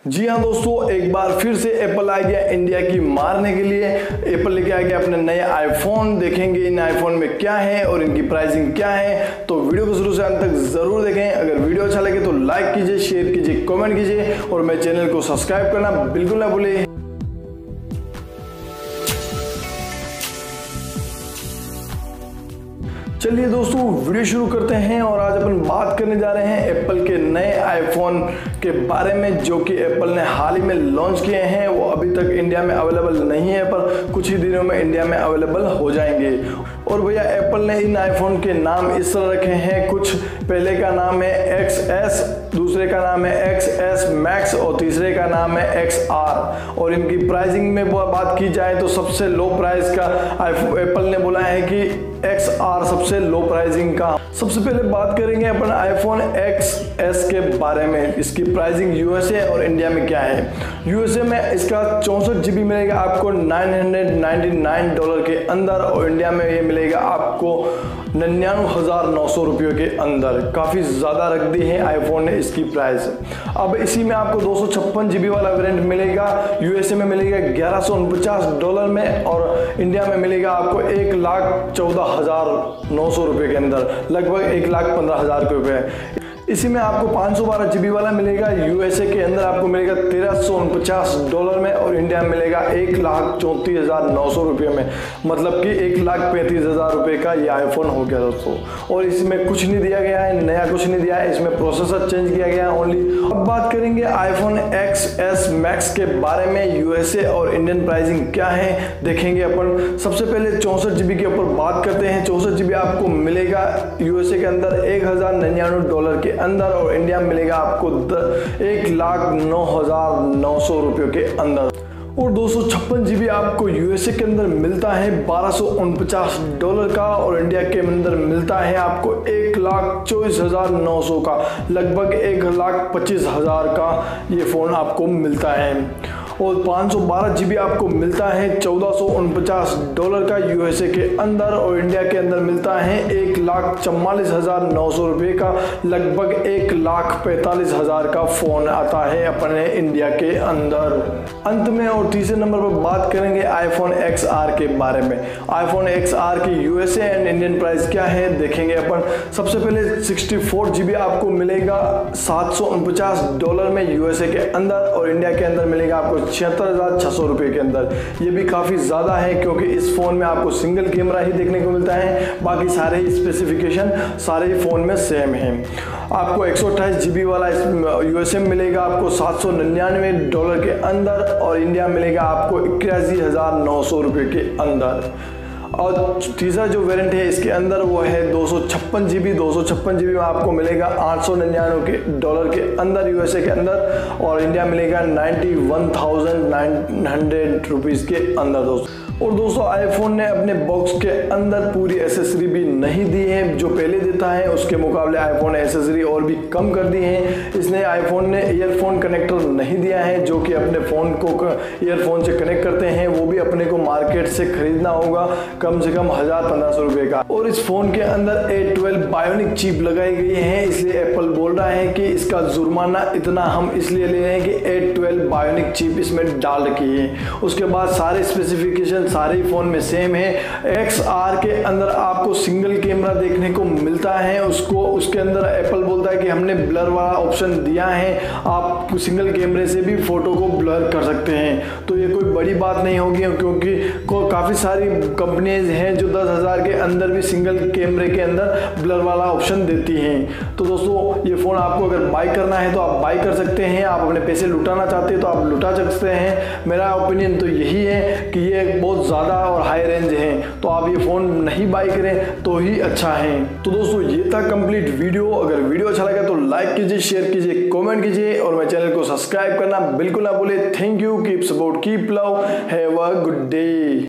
जी हाँ दोस्तों, एक बार फिर से एप्पल आ गया इंडिया की मारने के लिए। एप्पल लेके आ गया अपने नए आईफोन। देखेंगे इन आईफोन में क्या है और इनकी प्राइसिंग क्या है, तो वीडियो को शुरू से अंत तक जरूर देखें। अगर वीडियो अच्छा लगे तो लाइक कीजिए, शेयर कीजिए, कमेंट कीजिए और मेरे चैनल को सब्सक्राइब करना बिल्कुल ना भूलें। चलिए दोस्तों, वीडियो शुरू करते हैं और आज अपन बात करने जा रहे हैं एप्पल के नए आईफोन के बारे में, जो कि एप्पल ने हाल ही में लॉन्च किए हैं। वो अभी तक इंडिया में अवेलेबल नहीं है, पर कुछ ही दिनों में इंडिया में अवेलेबल हो जाएंगे। और भैया एप्पल ने इन आईफोन के नाम इस तरह रखे हैं। कुछ पहले का नाम है XS, दूसरे का नाम है XS Max और तीसरे का नाम है XR। और इनकी प्राइसिंग में बात की जाए तो सबसे लो प्राइस का एप्पल ने बोला है कि XR सबसे लो प्राइसिंग का। सबसे पहले बात करेंगे अपन आईफोन XS के बारे में। इसकी प्राइसिंग यूएसए और इंडिया में क्या है। यूएसए में इसका 64 GB मिलेगा आपको $999 के अंदर, और इंडिया में ये मिलेगा आपको 99,900 रुपये के अंदर। काफ़ी ज़्यादा रख दी है आईफोन ने इसकी प्राइस। अब इसी में आपको 256 GB वाला वेरिएंट मिलेगा। यूएसए में मिलेगा $1149 में, और इंडिया में मिलेगा आपको 1,14,900 रुपये के अंदर, लगभग 1,15,000 के रुपये। इसी में आपको 512 GB वाला मिलेगा। यूएसए के अंदर आपको मिलेगा $1,349 में, और इंडिया में मिलेगा 1,34,900 रुपये में, मतलब कि 1,35,000 रुपये का ये आईफोन हो गया दोस्तों। और इसमें कुछ नहीं दिया गया है, नया कुछ नहीं दिया है, इसमें प्रोसेसर चेंज किया गया है ओनली। अब बात करेंगे आईफोन XS Max के बारे में। यूएसए और इंडियन प्राइसिंग क्या है देखेंगे अपन। सबसे पहले 64 GB के ऊपर बात करते हैं। 64 GB आपको मिलेगा यूएसए के अंदर $1,099 के अंदर, और इंडिया में मिलेगा आपको 1,09,900 रुपये के अंदर। और 256 GB आपको यूएसए के अंदर मिलता है $1,249 का, और इंडिया के अंदर मिलता है आपको 1,24,900 का, लगभग 1,25,000 का ये फ़ोन आपको मिलता है। और 512 GB आपको मिलता है $1,449 का यूएसए के अंदर, और इंडिया के अंदर मिलता है 1,44,900 रुपये का, लगभग 1,45,000 का फ़ोन आता है अपने इंडिया के अंदर। अंत में और तीसरे नंबर पर बात करेंगे आईफोन XR के बारे में। आईफोन XR की यूएसए एंड इंडियन प्राइस क्या है देखेंगे अपन। सबसे पहले 64 GB आपको मिलेगा $749 में यूएसए के अंदर, और इंडिया के अंदर मिलेगा आपको 76,600 रुपये के अंदर। ये भी काफ़ी ज़्यादा है, क्योंकि इस फ़ोन में आपको सिंगल कैमरा ही देखने को मिलता है, बाकी सारे ही स्पेसिफिकेशन सारे ही फ़ोन में सेम है। आपको 128 GB वाला यूएसए में मिलेगा आपको $799 के अंदर, और इंडिया में मिलेगा आपको 81,900 रुपये के अंदर। और तीसरा जो वेरिएंट है इसके अंदर वो है 256 GB। 256 GB में आपको मिलेगा $899 के अंदर यूएसए के अंदर, और इंडिया मिलेगा 91,900 रुपीज़ के अंदर दोस्तों। और दोस्तों आईफोन ने अपने बॉक्स के अंदर पूरी एसेसरी भी नहीं दी है, जो पहले देता है उसके मुकाबले आईफोन ने एसेसरी और भी कम कर दी है। इसने आईफोन ने ईयरफोन कनेक्टर नहीं दिया है, जो कि अपने फ़ोन को ईयरफोन से कनेक्ट करते हैं, वो भी अपने को मार्केट से खरीदना होगा कम से कम 1,000-1,500 रुपये का। और इस फ़ोन के अंदर A12 बायोनिक चिप लगाई गई है, इसलिए एप्पल बोल रहा है कि इसका जुर्माना इतना हम इसलिए ले रहे हैं कि A12 बायोनिक चिप इसमें डाल रखी है। उसके बाद सारे स्पेसिफिकेशन सारे ही फोन में सेम है। XR के अंदर आपको सिंगल कैमरा देखने को मिलता है। उसके अंदर एप्पल बोलता है कि हमने ब्लर वाला ऑप्शन दिया है, आप सिंगल कैमरे से भी फोटो को ब्लर कर सकते हैं। तो ये कोई बड़ी बात नहीं होगी, क्योंकि काफ़ी सारी कंपनीज हैं जो 10,000 के अंदर भी सिंगल कैमरे के अंदर ब्लर वाला ऑप्शन देती हैं। तो दोस्तों ये फ़ोन आपको अगर बाय करना है तो आप बाय कर सकते हैं। आप अपने पैसे लुटाना चाहते हैं तो आप लुटा सकते हैं। मेरा ओपिनियन तो यही है कि ये बहुत ज़्यादा और हाई रेंज है, तो आप ये फ़ोन नहीं बाय करें तो ही अच्छा है। तो दोस्तों ये था कंप्लीट वीडियो। अगर वीडियो अच्छा लगा तो लाइक कीजिए, शेयर कीजिए, कमेंट कीजिए, और मेरे चैनल को सब्सक्राइब करना बिल्कुल ना भूले। Thank you, keep support, keep love, have a good day.